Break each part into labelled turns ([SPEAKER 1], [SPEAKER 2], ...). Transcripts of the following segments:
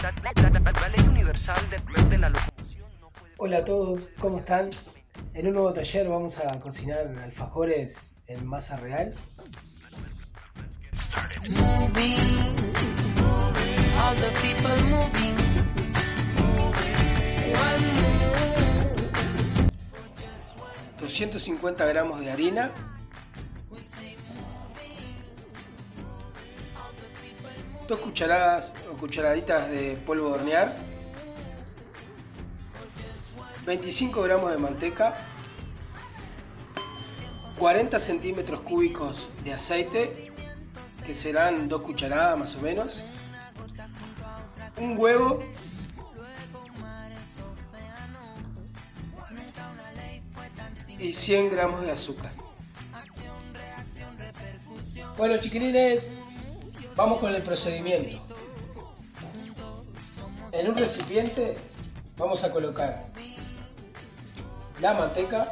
[SPEAKER 1] La ley universal de la locomoción no puede...
[SPEAKER 2] Hola a todos, ¿cómo están? En un nuevo taller vamos a cocinar alfajores en masa real.
[SPEAKER 3] Moving, all the people moving. One move.
[SPEAKER 2] 250 gramos de harina, dos cucharadas o cucharaditas de polvo de hornear, 25 gramos de manteca, 40 centímetros cúbicos de aceite, que serán 2 cucharadas más o menos, un huevo, y 100 gramos de azúcar. Bueno, chiquilines, vamos con el procedimiento. En un recipiente vamos a colocar la manteca,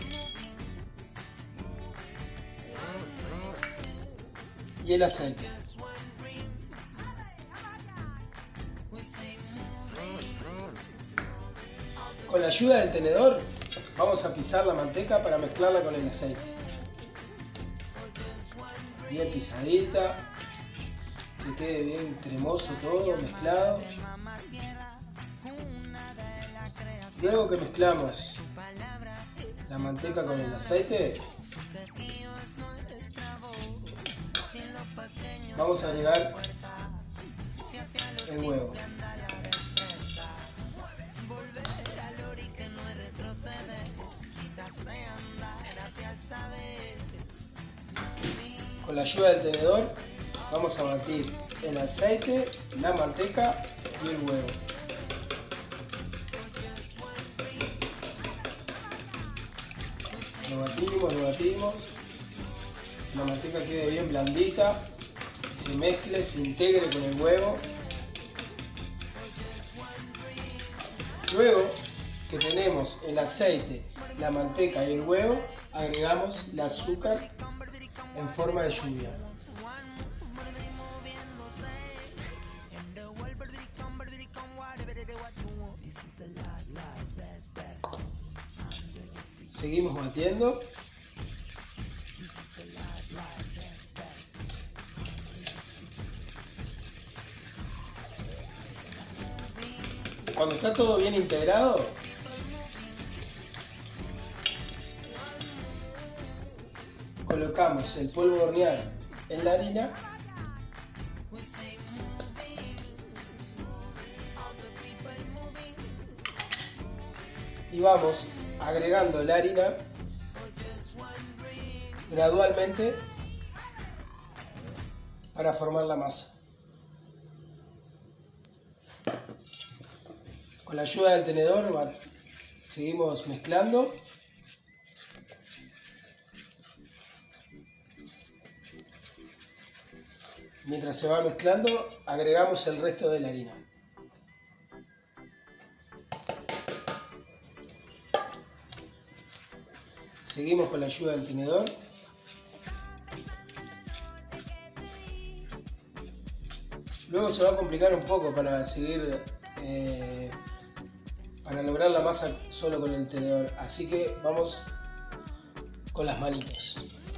[SPEAKER 2] y el aceite. Con la ayuda del tenedor vamos a pisar la manteca para mezclarla con el aceite. Bien pisadita, que quede bien cremoso todo mezclado. Luego que mezclamos la manteca con el aceite, vamos a agregar el huevo. Con la ayuda del tenedor vamos a batir el aceite, la manteca y el huevo. Lo batimos. La manteca quede bien blandita, se mezcle, se integre con el huevo. Luego que tenemos el aceite, la manteca y el huevo, agregamos el azúcar en forma de lluvia. Seguimos batiendo. Cuando está todo bien integrado, colocamos el polvo de hornear en la harina y vamos agregando la harina gradualmente para formar la masa. Con la ayuda del tenedor seguimos mezclando. Mientras se va mezclando, agregamos el resto de la harina. Seguimos con la ayuda del tenedor. Luego se va a complicar un poco para seguir, para lograr la masa solo con el tenedor. Así que vamos con las manitos.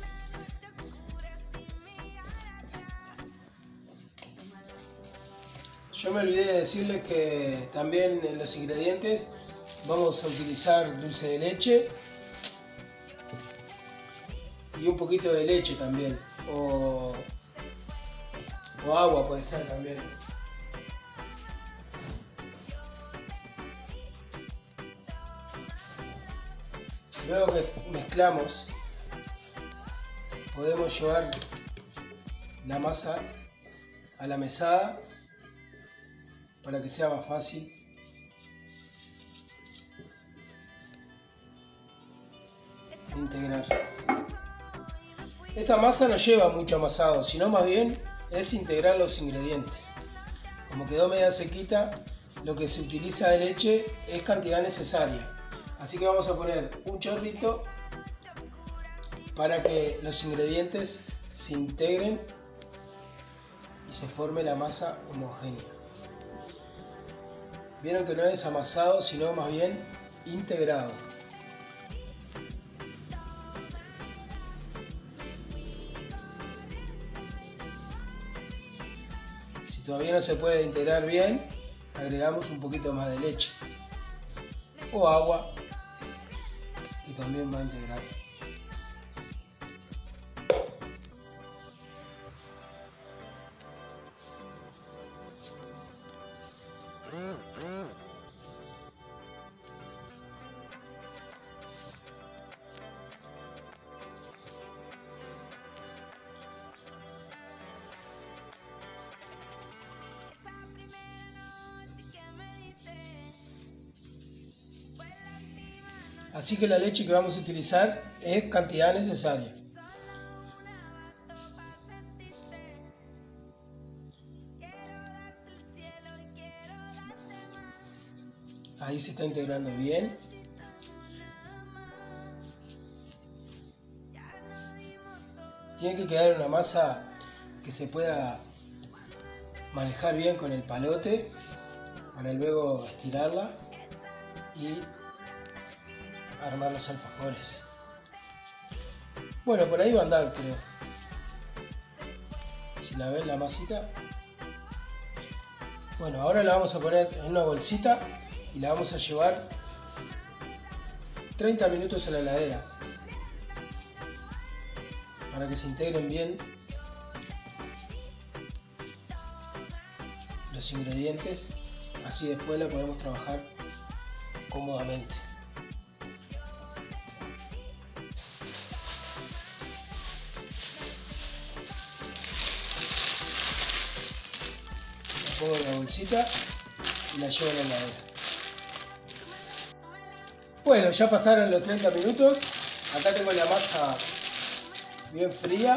[SPEAKER 2] Yo me olvidé de decirles que también en los ingredientes vamos a utilizar dulce de leche y un poquito de leche también, o agua puede ser también. Luego que mezclamos, podemos llevar la masa a la mesada para que sea más fácil. Integrar. Esta masa no lleva mucho amasado, sino más bien es integrar los ingredientes. Como quedó media sequita, lo que se utiliza de leche es cantidad necesaria. Así que vamos a poner un chorrito para que los ingredientes se integren y se forme la masa homogénea. Vieron que no es amasado, sino más bien integrado. Si todavía no se puede integrar bien, agregamos un poquito más de leche o agua, que también va a integrar. Así que la leche que vamos a utilizar es cantidad necesaria. Ahí se está integrando bien. Tiene que quedar una masa que se pueda manejar bien con el palote para luego estirarla y armar los alfajores. Bueno, por ahí va a andar, creo. Si la ven la masita. Bueno, ahora la vamos a poner en una bolsita y la vamos a llevar 30 minutos a la heladera para que se integren bien los ingredientes. Así después la podemos trabajar cómodamente. Pongo en la bolsita y la llevo a la heladera. Bueno, ya pasaron los 30 minutos. Acá tengo la masa bien fría.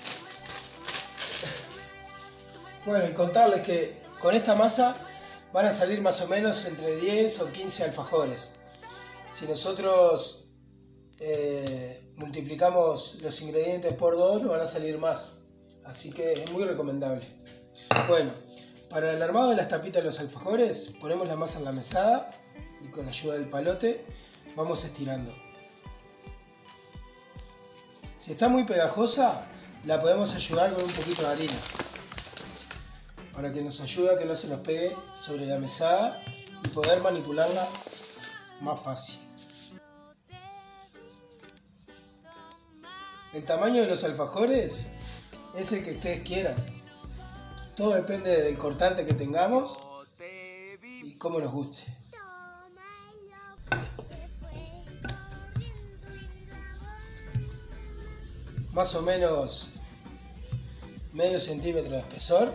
[SPEAKER 2] Bueno, y contarles que con esta masa van a salir más o menos entre 10 o 15 alfajores. Si nosotros multiplicamos los ingredientes por 2, nos van a salir más. Así que es muy recomendable. Bueno, para el armado de las tapitas de los alfajores, ponemos la masa en la mesada y con la ayuda del palote vamos estirando. Si está muy pegajosa, la podemos ayudar con un poquito de harina para que nos ayude a que no se nos pegue sobre la mesada y poder manipularla más fácil. El tamaño de los alfajores es el que ustedes quieran. Todo depende del cortante que tengamos y cómo nos guste. Más o menos medio centímetro de espesor.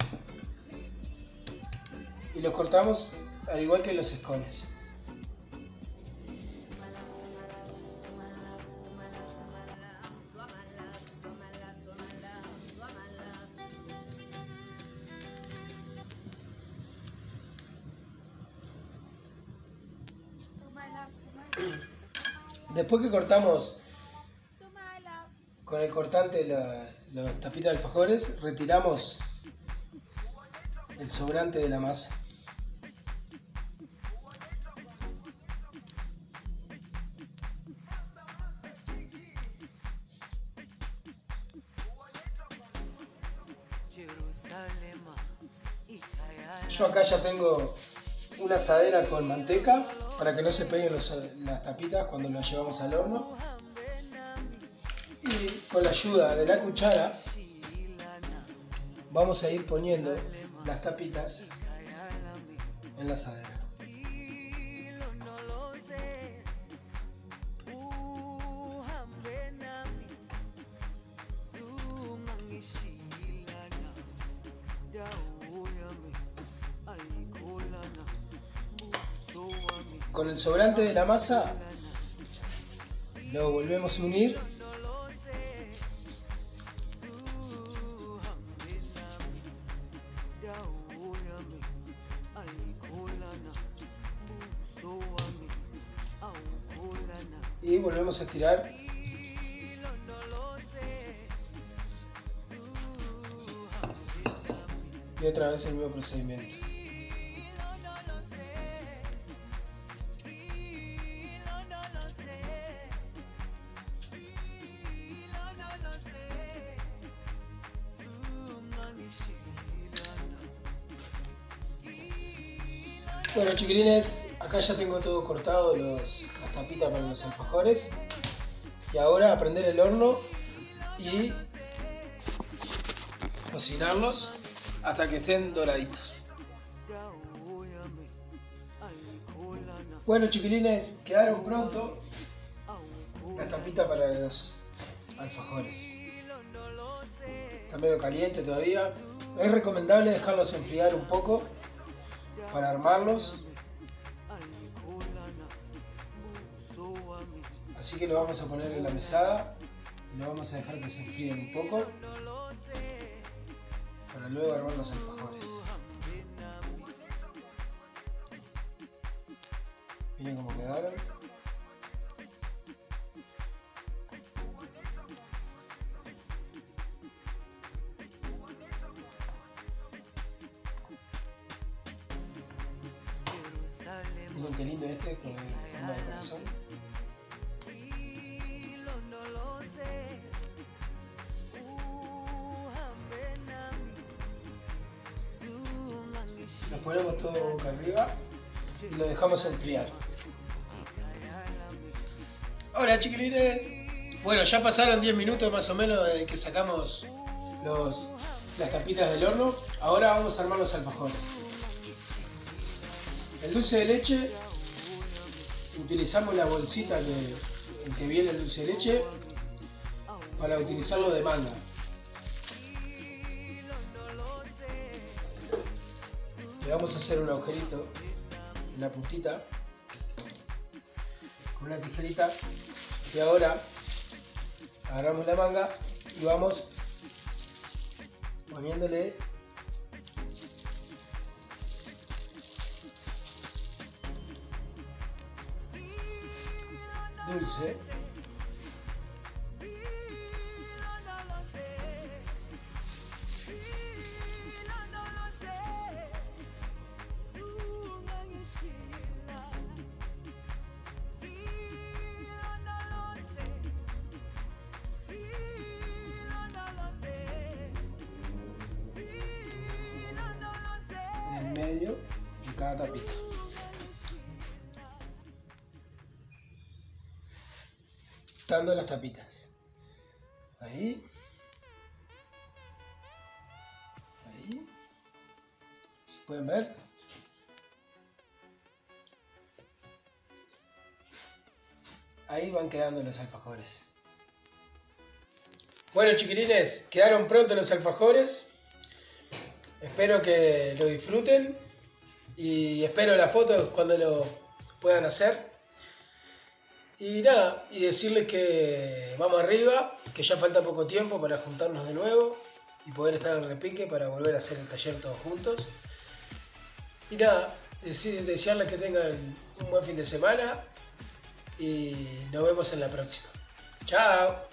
[SPEAKER 2] Y los cortamos al igual que los scones. Después que cortamos con el cortante las tapitas de alfajores, retiramos el sobrante de la masa. Yo acá ya tengo una asadera con manteca para que no se peguen las tapitas cuando las llevamos al horno. Y con la ayuda de la cuchara vamos a ir poniendo las tapitas en la asadera. Con el sobrante de la masa lo volvemos a unir y volvemos a estirar y otra vez el mismo procedimiento. Bueno, chiquilines, acá ya tengo todo cortado, las tapitas para los alfajores. Y ahora a prender el horno y cocinarlos hasta que estén doraditos. Bueno, chiquilines, quedaron pronto las tapitas para los alfajores. Está medio caliente todavía. Es recomendable dejarlos enfriar un poco para armarlos. Así que lo vamos a poner en la mesada y lo vamos a dejar que se enfríen un poco para luego armar los alfajores. Miren cómo quedaron. Miren qué lindo este con forma de corazón. Lo ponemos todo boca arriba y lo dejamos enfriar. Hola chiquilines. Bueno, ya pasaron 10 minutos más o menos desde que sacamos las tapitas del horno. Ahora vamos a armar los alfajores. El dulce de leche, utilizamos la bolsita en que viene el dulce de leche para utilizarlo de manga. Le vamos a hacer un agujerito en la puntita con una tijerita y ahora agarramos la manga y vamos poniéndole dulce. En el medio de cada tapita. Dando las tapitas. Ahí. Ahí. ¿Se pueden ver? Ahí van quedando los alfajores. Bueno, chiquilines, quedaron prontos los alfajores. Espero que lo disfruten y espero las fotos cuando lo puedan hacer. Y nada, y decirles que vamos arriba, que ya falta poco tiempo para juntarnos de nuevo y poder estar en repique para volver a hacer el taller todos juntos. Y nada, desearles que tengan un buen fin de semana y nos vemos en la próxima. ¡Chao!